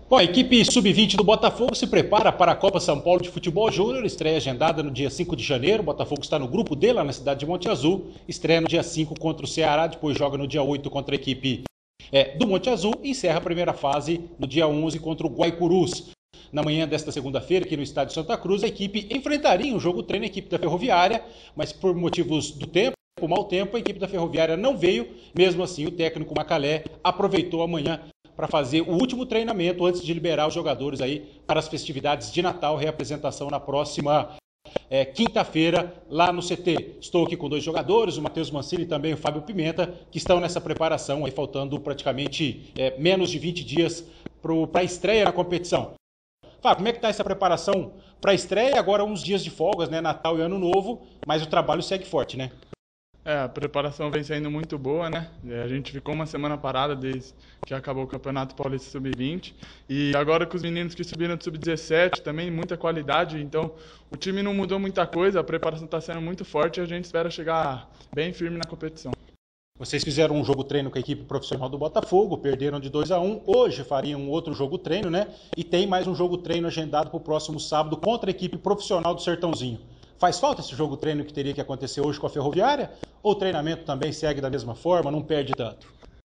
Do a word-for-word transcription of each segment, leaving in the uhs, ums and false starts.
Bom, a equipe sub vinte do Botafogo se prepara para a Copa São Paulo de Futebol Júnior, estreia agendada no dia cinco de janeiro. O Botafogo está no grupo D, lá na cidade de Monte Azul, estreia no dia cinco contra o Ceará, depois joga no dia oito contra a equipe é, do Monte Azul e encerra a primeira fase no dia onze contra o Guaicurus. Na manhã desta segunda-feira, aqui no estádio Santa Cruz, a equipe enfrentaria um jogo treino a equipe da Ferroviária, mas por motivos do tempo, por mau tempo, a equipe da Ferroviária não veio. Mesmo assim, o técnico Macalé aproveitou a manhã para fazer o último treinamento antes de liberar os jogadores aí para as festividades de Natal, reapresentação na próxima é, quinta-feira lá no C T. Estou aqui com dois jogadores, o Matheus Mancini e também o Fábio Pimenta, que estão nessa preparação, aí faltando praticamente é, menos de vinte dias para a estreia na competição. Fábio, como é que está essa preparação para a estreia? Agora uns dias de folgas, né? Natal e Ano Novo, mas o trabalho segue forte, né? É, a preparação vem sendo muito boa, né? A gente ficou uma semana parada desde que acabou o Campeonato Paulista sub vinte. E agora com os meninos que subiram do sub dezessete, também muita qualidade. Então, o time não mudou muita coisa, a preparação está sendo muito forte e a gente espera chegar bem firme na competição. Vocês fizeram um jogo treino com a equipe profissional do Botafogo, perderam de dois a um. Hoje fariam um outro jogo treino, né? E tem mais um jogo treino agendado para o próximo sábado contra a equipe profissional do Sertãozinho. Faz falta esse jogo treino que teria que acontecer hoje com a Ferroviária? Ou o treinamento também segue da mesma forma, não perde tanto?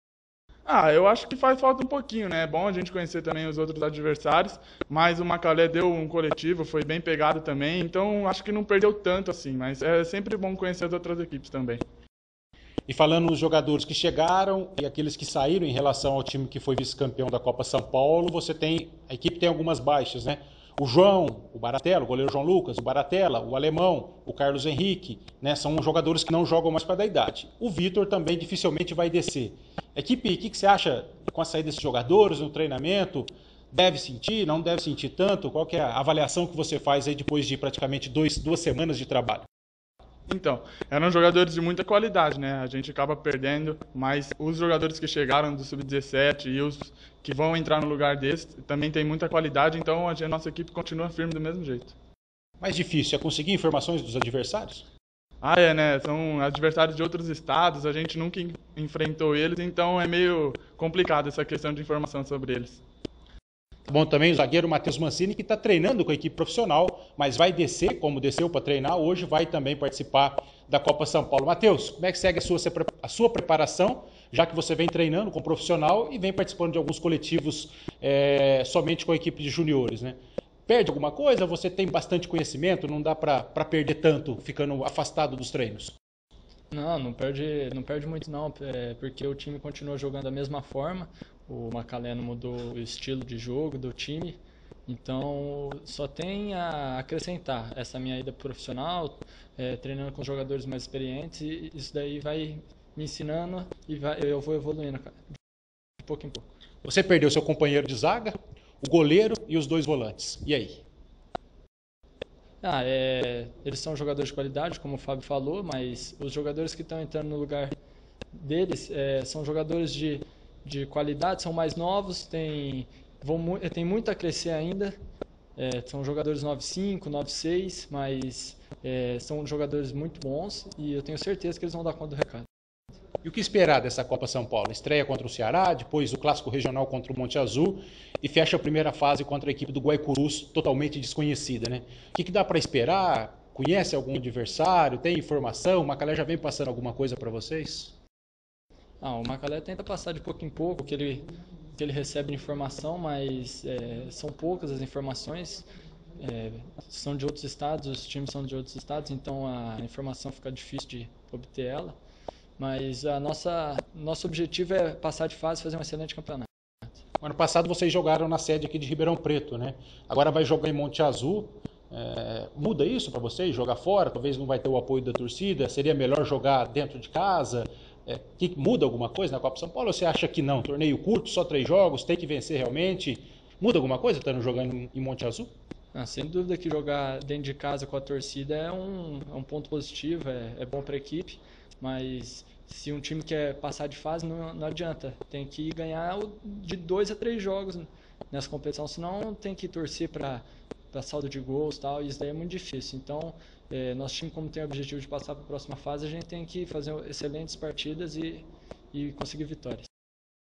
Ah, eu acho que faz falta um pouquinho, né? É bom a gente conhecer também os outros adversários, mas o Macalé deu um coletivo, foi bem pegado também, então acho que não perdeu tanto assim, mas é sempre bom conhecer as outras equipes também. E falando nos jogadores que chegaram e aqueles que saíram em relação ao time que foi vice-campeão da Copa São Paulo, você tem, a equipe tem algumas baixas, né? O João, o Baratella, o goleiro João Lucas, o Baratella, o Alemão, o Carlos Henrique, né, são jogadores que não jogam mais para dar idade. O Vitor também dificilmente vai descer. Equipe, o que, que você acha com a saída desses jogadores no treinamento? Deve sentir, não deve sentir tanto? Qual que é a avaliação que você faz aí depois de praticamente dois, duas semanas de trabalho? Então, eram jogadores de muita qualidade, né? A gente acaba perdendo, mas os jogadores que chegaram do sub dezessete e os que vão entrar no lugar desse também tem muita qualidade, então a nossa equipe continua firme do mesmo jeito. Mais difícil é conseguir informações dos adversários? Ah, é, né? São adversários de outros estados, a gente nunca enfrentou eles, então é meio complicado essa questão de informação sobre eles. Bom, também o zagueiro Matheus Mancini, que está treinando com a equipe profissional, mas vai descer, como desceu para treinar, hoje vai também participar da Copa São Paulo. Matheus, como é que segue a sua, a sua preparação, já que você vem treinando com o profissional e vem participando de alguns coletivos é, somente com a equipe de juniores, né? Perde alguma coisa? Você tem bastante conhecimento, não dá para perder tanto ficando afastado dos treinos? Não, não perde, não perde muito não, é, porque o time continua jogando da mesma forma, o Macalé não mudou o estilo de jogo do time, então só tem a acrescentar essa minha ida profissional, é, treinando com jogadores mais experientes, e isso daí vai me ensinando e vai, eu vou evoluindo, cara, de pouco em pouco. Você perdeu seu companheiro de zaga, o goleiro e os dois volantes, e aí? Ah, é, eles são jogadores de qualidade, como o Fábio falou, mas os jogadores que estão entrando no lugar deles é, são jogadores de, de qualidade, são mais novos, tem, vão, tem muito a crescer ainda. É, são jogadores nove cinco, nove seis, mas é, são jogadores muito bons e eu tenho certeza que eles vão dar conta do recado. E o que esperar dessa Copa São Paulo? Estreia contra o Ceará, depois o clássico regional contra o Monte Azul e fecha a primeira fase contra a equipe do Guaicurus, totalmente desconhecida, né? O que, que dá para esperar? Conhece algum adversário? Tem informação? O Macalé já vem passando alguma coisa para vocês? Ah, o Macalé tenta passar de pouco em pouco que ele, que ele recebe de informação, mas é, são poucas as informações. É, são de outros estados, os times são de outros estados, então a informação fica difícil de obter ela. Mas a nossa nosso objetivo é passar de fase e fazer um excelente campeonato. Ano passado vocês jogaram na sede aqui de Ribeirão Preto, né? Agora vai jogar em Monte Azul. É, muda isso para vocês? Jogar fora? Talvez não vai ter o apoio da torcida? Seria melhor jogar dentro de casa? É, que muda alguma coisa na Copa São Paulo? Ou você acha que não? Torneio curto, só três jogos, tem que vencer realmente? Muda alguma coisa estando jogando em Monte Azul? Ah, sem dúvida que jogar dentro de casa com a torcida é um, é um ponto positivo, é, é bom para a equipe, mas se um time quer passar de fase, não, não adianta. Tem que ganhar de dois a três jogos nessa competição, senão tem que torcer para saldo de gols e tal, e isso daí é muito difícil. Então, é, nosso time, como tem o objetivo de passar para a próxima fase, a gente tem que fazer excelentes partidas e, e conseguir vitórias.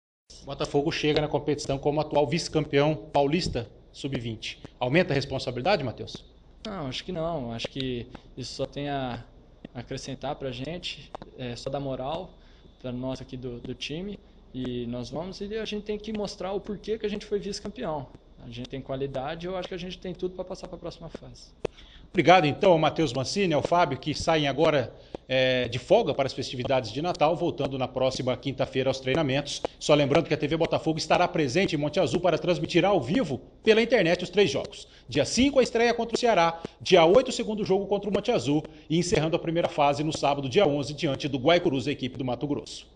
fase. O Botafogo chega na competição como atual vice-campeão paulista sub vinte. Aumenta a responsabilidade, Matheus? Não, acho que não. Acho que isso só tem a acrescentar para a gente, é, só dar moral para nós aqui do, do time. E nós vamos e a gente tem que mostrar o porquê que a gente foi vice-campeão. A gente tem qualidade e eu acho que a gente tem tudo para passar para a próxima fase. Obrigado, então, ao Matheus Mancini, ao Fábio, que saem agora é, de folga para as festividades de Natal, voltando na próxima quinta-feira aos treinamentos. Só lembrando que a T V Botafogo estará presente em Monte Azul para transmitir ao vivo pela internet os três jogos. Dia cinco, a estreia contra o Ceará. Dia oito, o segundo jogo contra o Monte Azul. E encerrando a primeira fase no sábado, dia onze, diante do Guaicurus, a equipe do Mato Grosso.